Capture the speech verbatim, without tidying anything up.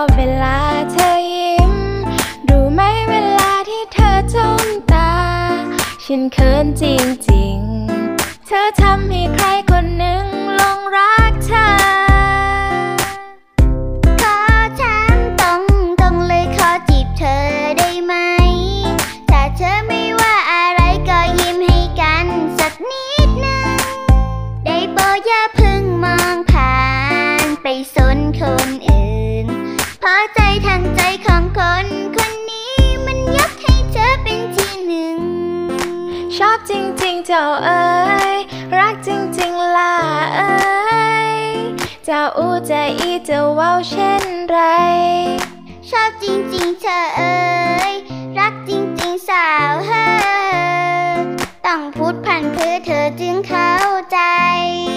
อบเวลาเธอยิ้มรู้ไหมเวลาที่เธอจ้องตาฉันเขินจริงๆเธอทำให้ใครคนหนึ่งหลงรักเธอขอถามตรงตรงเลยขอจีบเธอได้ไหมถ้าเธอไม่ว่าอะไรก็ยิ้มให้กันสักนิดนึงได้โปรดอย่าเพิ่งมองผ่านไปสนคนอื่นเพราะใจทั้งใจของคนคนนี้มันยกให้เธอเป็นที่หนึ่งชอบจริงๆเจ้าเอ๋ยรักจริงๆล่ะเอ๋ยเจ้าอู้ใจอีจะเว้าเช่นไรชอบจริงๆเธอเอ๋ยรักจริงๆสาวเฮ้อต้องพูดพันเพื่อเธอจึงเข้าใจ